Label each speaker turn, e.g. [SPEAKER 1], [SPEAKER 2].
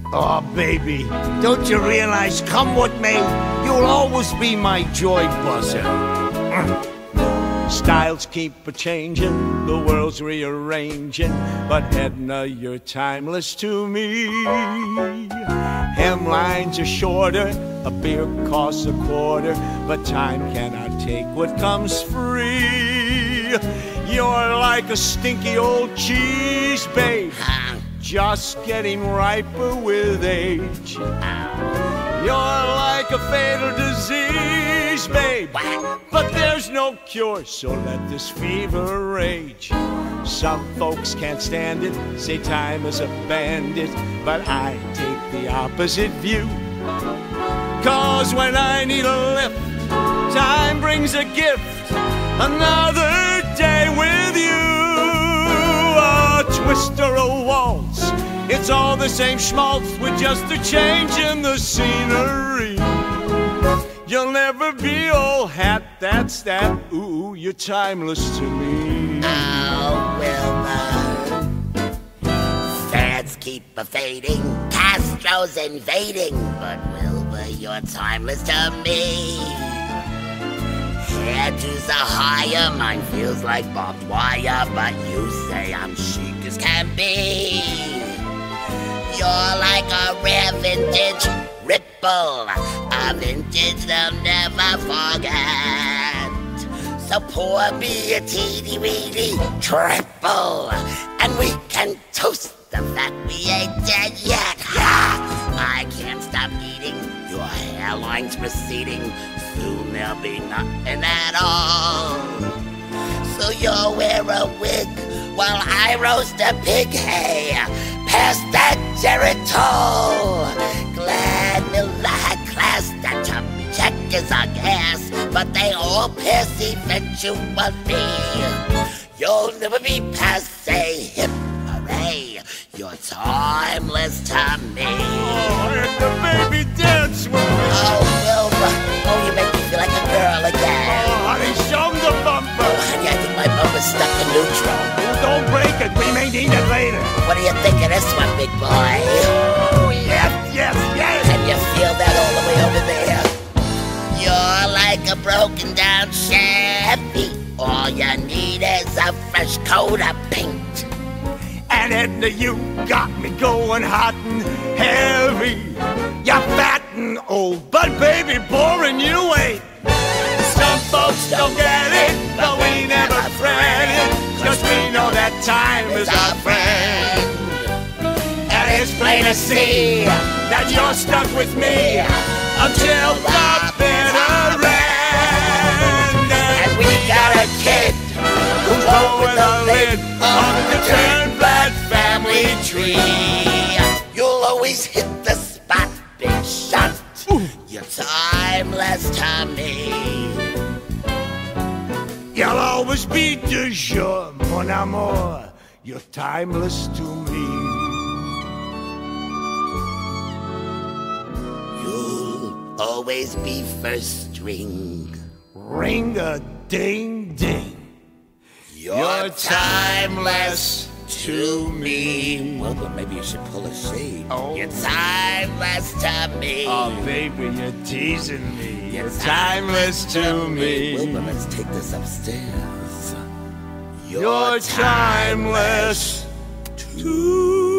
[SPEAKER 1] Oh, baby, don't you realize, come what may, you'll always be my joy buzzer. Styles keep a-changing, the world's rearranging, but Edna, you're timeless to me. Hemlines are shorter, a beer costs a quarter, but time cannot take what comes free. You're like a stinky old cheese, babe, just getting riper with age. You're like a fatal disease, babe, but there's no cure, so let this fever rage. Some folks can't stand it, say time is a bandit, but I take the opposite view. 'Cause when I need a lift, time brings a gift, another day with you. A twist or a waltz, it's all the same schmaltz with just a change in the scenery. You'll never be old hat, that's that. Ooh, you're timeless to me.
[SPEAKER 2] Oh, Wilbur, fads keep a-fading, Castro's invading, but Wilbur, you're timeless to me. Hairdos are higher, mine feels like barbed wire, but you say I'm chic as can be. You're like a rare vintage ripple, a vintage they'll never forget. So pour me a teeny-weeny triple, and we can toast the fact we ain't dead yet. I can't stop eating, your hairline's receding, soon there'll be nothing at all. So you'll wear a wig while I roast a pig. Hey, pass that Geritol. Glad Miller had class, that tummy check is a gas, but they all pass eventually. You'll never be passe, hip hooray, you're timeless to me.
[SPEAKER 1] Oh, and the baby dance with me.
[SPEAKER 2] Oh, Wilbur, oh, you make me feel like a girl again.
[SPEAKER 1] Oh, honey, show 'em the bumper.
[SPEAKER 2] Oh, honey, I think my bumper's stuck in neutral.
[SPEAKER 1] Oh, don't break it, we may need it later.
[SPEAKER 2] What do you think of this one, big boy?
[SPEAKER 1] Oh, yes, yes, yes.
[SPEAKER 2] Can you feel that all the way over there? You're like a broken down Chevy. All you need is a fresh coat of paint.
[SPEAKER 1] And Edna, you got me going hot and heavy. You're fat and old, but baby, boring you ain't. Some folks don't get it, but we never fret it, 'cause we know that time is our friend. And it's plain to see that you're stuck with me until the bitter end.
[SPEAKER 2] And we got a kid who's over the lid
[SPEAKER 1] of the Turnblad family
[SPEAKER 2] tree. You'll always hit the spot, big shot. You're timeless to me.
[SPEAKER 1] You'll always be de jour, mon amour. You're timeless to me.
[SPEAKER 2] You'll always be first string.
[SPEAKER 1] Ring-a-ding-ding.
[SPEAKER 2] You're timeless to me. Well, but maybe you should pull a shade.
[SPEAKER 1] Oh.
[SPEAKER 2] You're timeless to me.
[SPEAKER 1] Oh, baby, you're teasing me. You're timeless to me.
[SPEAKER 2] Well, but let's take this upstairs.
[SPEAKER 1] You're timeless to